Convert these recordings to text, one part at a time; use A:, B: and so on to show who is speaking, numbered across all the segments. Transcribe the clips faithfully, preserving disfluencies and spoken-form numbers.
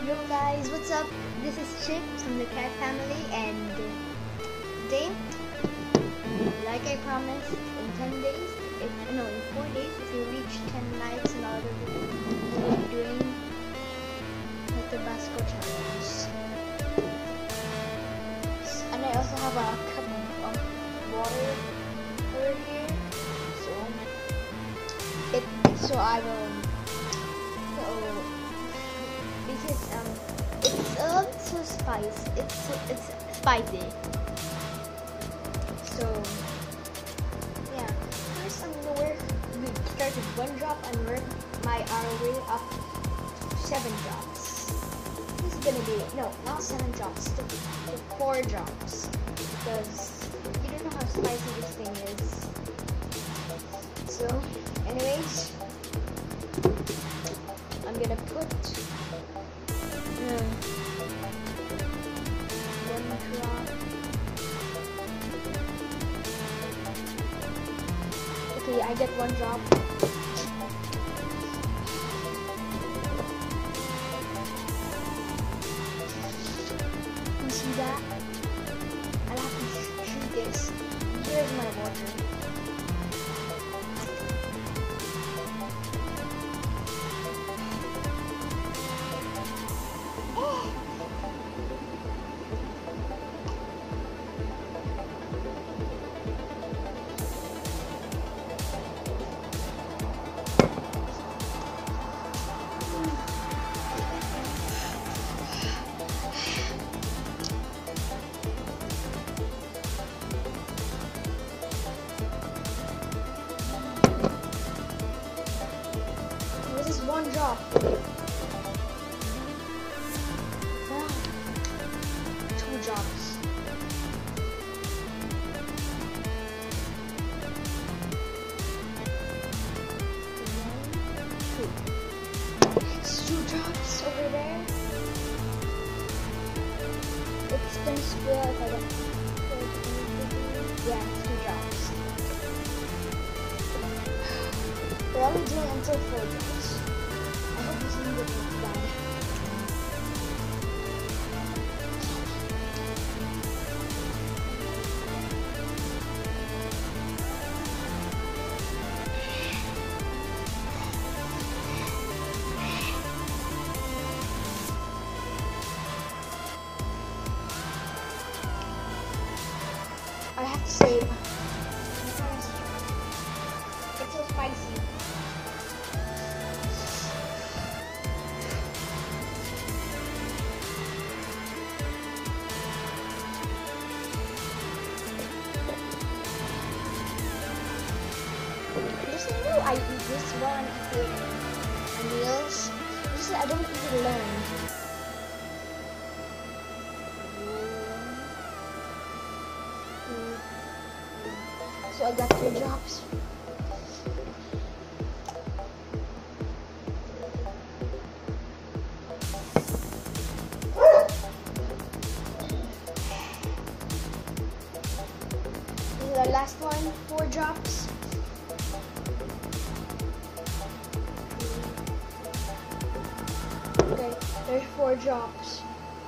A: Yo guys, what's up? This is Chip from the Cat family, and today, like I promised, in ten days, if, no, in four days, if you reach ten likes and all, we'll be doing the TABASCO challenge. And I also have a cup of water over here, so it so I will. So, because um, it's a little too spicy. It's so, it's spicy. So yeah, first I'm gonna work. We start with one drop and work my our way up to seven drops. This is gonna be no, not seven drops, to, to four drops because you don't know how spicy this thing is. So, anyways, I'm gonna put. Mm. One drop. Okay, I get one drop. You see that? I'll have to shoot this. Here's my water. This is one drop. Wow. Two drops. One, two. It's two drops over there. It's gonna spill if I don't. Yeah, it's two drops. We're only doing until four drops. I hope this isn't getting done. I have to save. It's so spicy. Just you know, I eat this while I'm eating meals. Just I don't eat it alone. So I got three drops. This is the last one, four drops. Okay, there's four drops.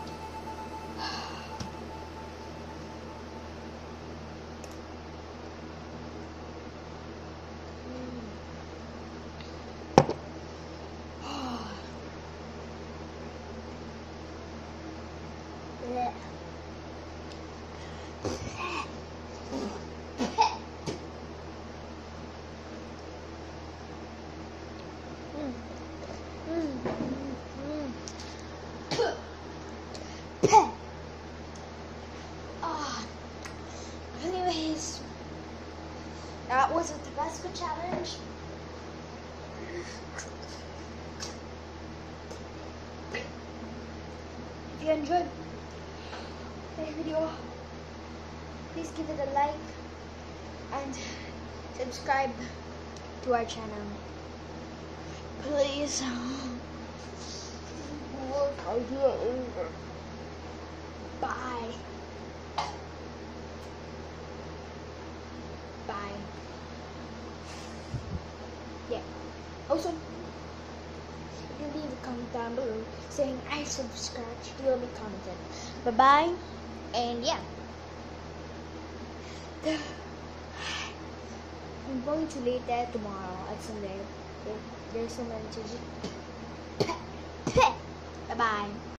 A: Yeah. Ah. Anyways, that was a TABASCO challenge. If you enjoyed this video, please give it a like and subscribe to our channel. Please. Bye. Bye. Yeah. Also, you can leave a comment down below saying I subscribe, you will be commented. Bye bye, and yeah. I'm going to late that tomorrow at Sunday. There, there's so many to do. Bye bye.